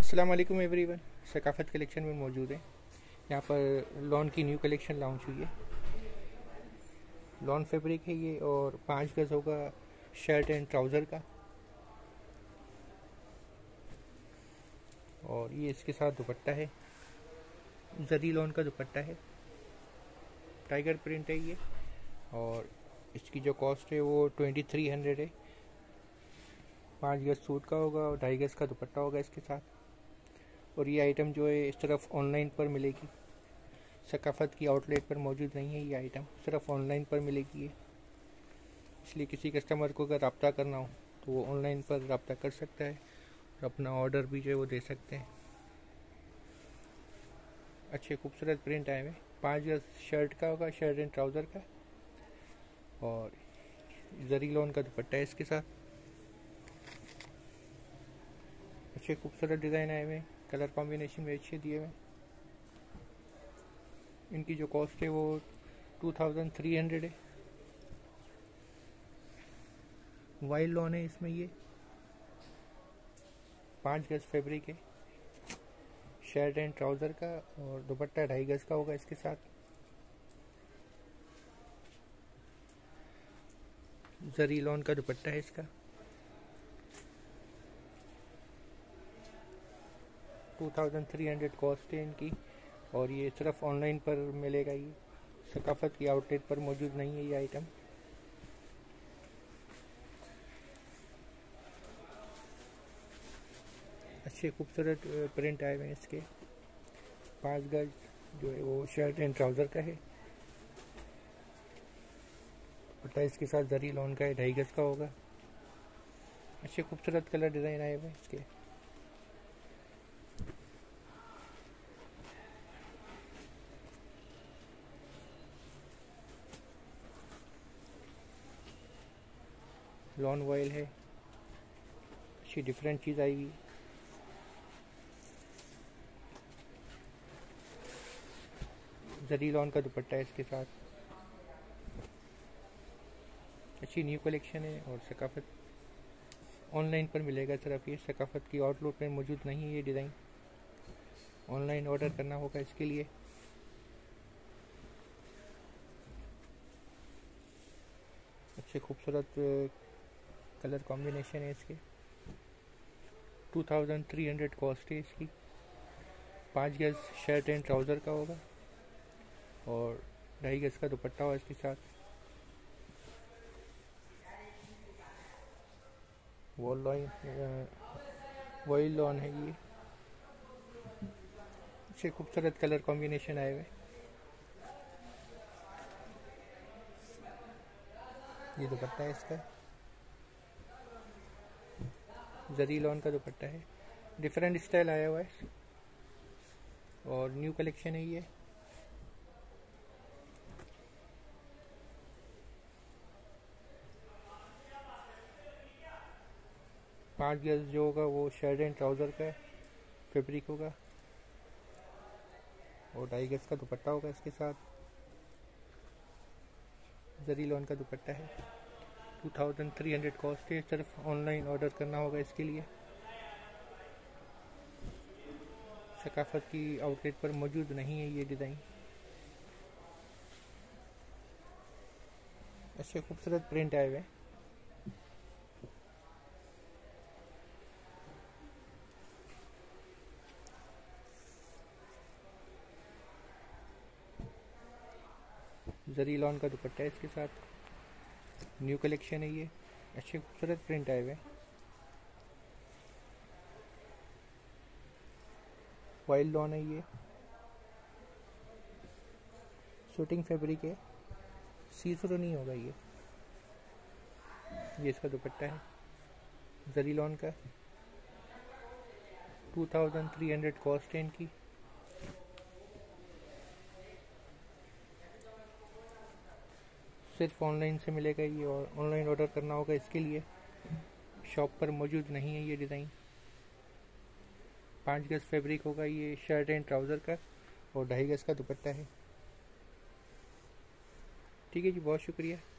अस्सलाम वालेकुम everyone. सकाफ़त collection में मौजूद है। यहाँ पर लॉन की न्यू कलेक्शन लॉन्च हुई है। लॉन फैब्रिक है ये और 5 गज होगा शर्ट एंड ट्राउज़र का। और ये इसके साथ दुपट्टा है, जरी लॉन का दुपट्टा है, टाइगर प्रिंट है ये। और इसकी जो कॉस्ट है वो 2300 है। 5 गज सूट का होगा और 2.5 गज का दुपट्टा होगा इसके साथ। और ये आइटम जो है इस तरफ ऑनलाइन पर मिलेगी, सकाफ़त की आउटलेट पर मौजूद नहीं है। ये आइटम सिर्फ ऑनलाइन पर मिलेगी ये, इसलिए किसी कस्टमर को अगर रब्ता करना हो तो वो ऑनलाइन पर रब्ता कर सकता है और अपना ऑर्डर भी जो है वो दे सकते हैं। अच्छे खूबसूरत प्रिंट आए हुए। 5 गज शर्ट का होगा, शर्ट एंड ट्राउज़र का। और जरी लॉन का दुपट्टा है इसके साथ। अच्छे खूबसूरत डिज़ाइन आए हुए, कलर कॉम्बिनेशन भी अच्छे दिए हुए। इनकी जो कॉस्ट है वो 2300 है। वाइल्ड लॉन है इसमें ये। 5 गज फैब्रिक है, शर्ट एंड ट्राउज़र का। और दुपट्टा 2.5 गज का होगा इसके साथ। जरी लॉन का दुपट्टा है इसका। 2300 कॉस्ट है इनकी। और ये सिर्फ ऑनलाइन पर मिलेगा ये, सकाफ़त की आउटलेट पर मौजूद नहीं है ये आइटम। अच्छे खूबसूरत प्रिंट आए हुए हैं इसके। 5 गज जो है वो शर्ट एंड ट्राउज़र का है। दुपट्टा इसके साथ जरी लॉन का है, 2.5 गज का होगा। अच्छे खूबसूरत कलर डिज़ाइन आए हुए हैं इसके। लॉन वॉयल है, अच्छी डिफरेंट चीज़ आई हुई। जरी लॉन का दुपट्टा है इसके साथ। अच्छी न्यू कलेक्शन है और सकाफ़त ऑनलाइन पर मिलेगा सिर्फ ये, सकाफ़त की आउटलेट में मौजूद नहीं है ये डिज़ाइन। ऑनलाइन ऑर्डर करना होगा इसके लिए। अच्छे खूबसूरत कलर कॉम्बिनेशन है इसके। 2300 कॉस्ट है इसकी। 5 गज शर्ट एंड ट्राउज़र का होगा और 2.5 गज का दुपट्टा होगा इसके साथ। वॉइल लॉन है ये। अच्छे खूबसूरत कलर कॉम्बिनेशन आए हुए। ये दुपट्टा है इसका, जरी लॉन का दुपट्टा है। डिफरेंट स्टाइल आया हुआ है और न्यू कलेक्शन है ये। पाँच गज जो होगा वो शर्ट एंड ट्राउज़र का फैब्रिक होगा और 2.5 गज का दुपट्टा होगा इसके साथ। जरी लॉन का दुपट्टा है। 2300 कॉस्ट है। सिर्फ ऑनलाइन ऑर्डर करना होगा इसके लिए, सकाफ़त की आउटलेट पर मौजूद नहीं है ये डिज़ाइन। अच्छे खूबसूरत प्रिंट आए हुए। जरी लॉन का दुपट्टा है इसके साथ। न्यू कलेक्शन है ये। अच्छे खूबसूरत प्रिंट आए हुए। वाइल्ड लॉन है ये। शूटिंग फैब्रिक है, सी थ्रू नहीं होगा ये। इसका दुपट्टा है जरी लॉन का। 2300 कॉस्ट है इनकी। सिर्फ ऑनलाइन से मिलेगा ये और ऑनलाइन ऑर्डर करना होगा इसके लिए, शॉप पर मौजूद नहीं है ये डिज़ाइन। 5 गज फैब्रिक होगा ये, शर्ट एंड ट्राउज़र का। और 2.5 गज का दुपट्टा है। ठीक है जी, बहुत शुक्रिया।